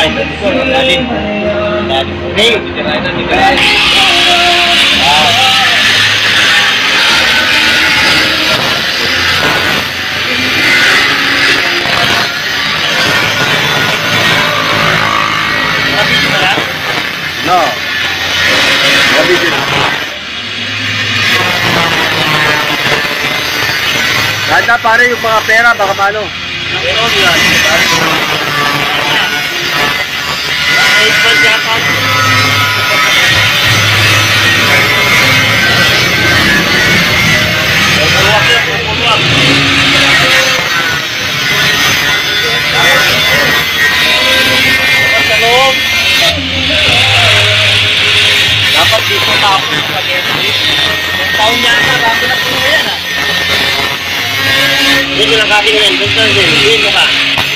No. Kahit na pare yung mga pera, baka paano? Pero yan. Dapat dito tapos spaghetti. Yung taon niya na, bago na puno yan ah. Dito lang kami ngayon, dito lang din, dito ka.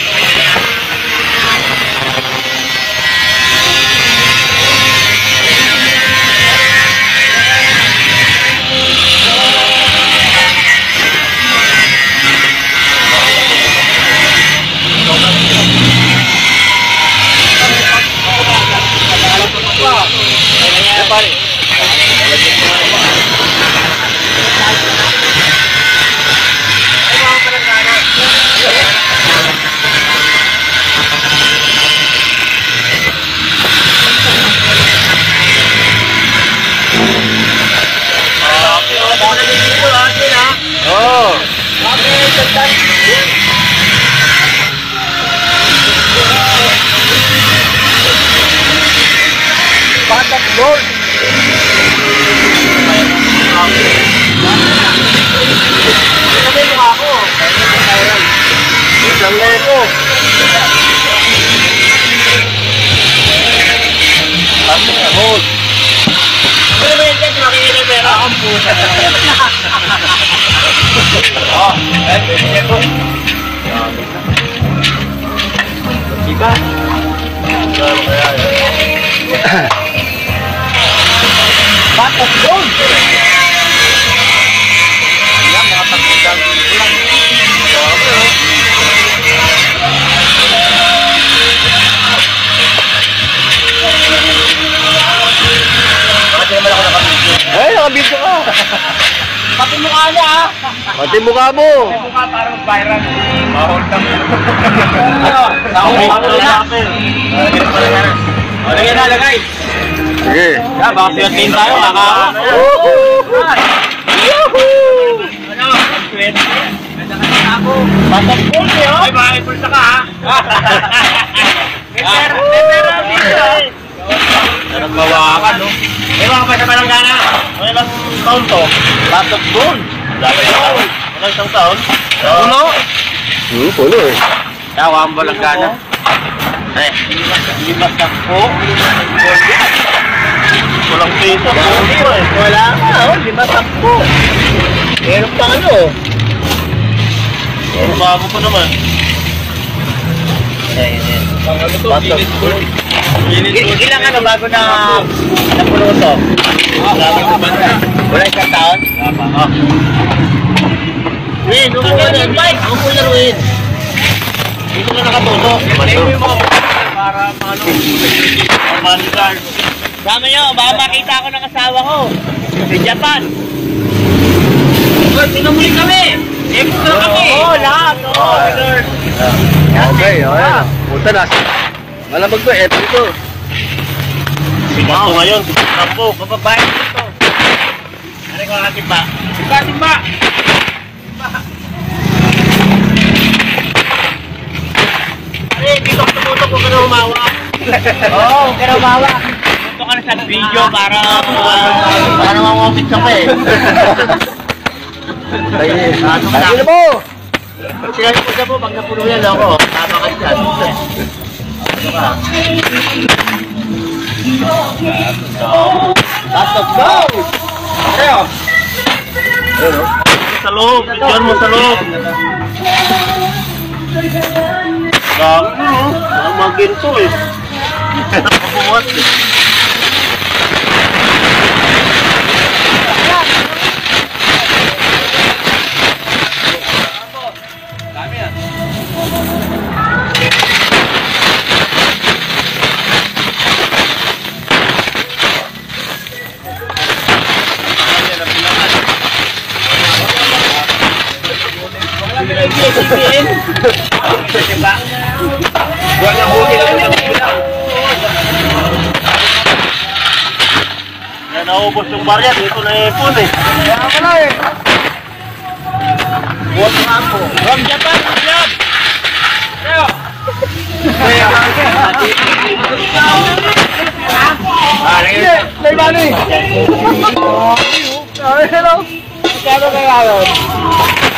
Batak gold. Isang lego. Batak gold. Ano ba yan? Makikita yung pera? Ang puta. Oh, lego. Diba? Batak gold. Yan, mga tatlong dito lang. Ay, nakabidyo ka. Pati mukha niya ha. Pati mukha mo. Pati mukha para mag-viral. Mahol lang. Ano? Nakuha mo na. Lagyan na, lagay. Sige. Yan, baka siyatin tayo. Kakao. Yahoo! Ano? Swerte. Ganda ka na ako. Batak gold eh oh. Ay, bakit pulsa ka ha? May pera dito. Nagbawakan no? May mga pa sa Balanggana. May ilang taon to? Batak gold. Dami na taon. Ilang isang taon? Puno? Puno eh. Tawa ang Balanggana. Eh, limas na po. Walang piso. Wala ka, oh, 5-10. Meron pang ano. Bago pa naman. Ilang ano bago na napuno to? Wala isang taon? Win, huwag mo na invite. Ako po yan, Win. Dito na nakatuto. Para maligard. Sama nyo, baka makita ako ng asawa ko. Sa Japan. Sinumuli kami. Extra kami. Oo, lahat. Okay, okay. Punta na. Malamag to, eto ito. Wow, ngayon, sampo, kababayan dito. Ano ko ang timba? Timba! Eh, dito ka tumutok, huwag ka na humawa. Oo, huwag ka na humawa. Tumutok ka na sa video para mamamapit ka pa eh. Ayun mo! Sinabi ko siya po, pag napuno yan ako, tama ka dyan. Batak gold! Ayo! Sa loob, dyan mo sa loob. Dami no, mga ginto eh. Nakabuhat eh. Dami yan. ABS-CBN. Diba? Buwan ng buti lang yung ulam. Yan, naubos yung barya. Dito na ipon eh. Kaya pala eh. Buwan ng ako. From Japan, Japan! Kaya! May mali. Hello. Kaya kaya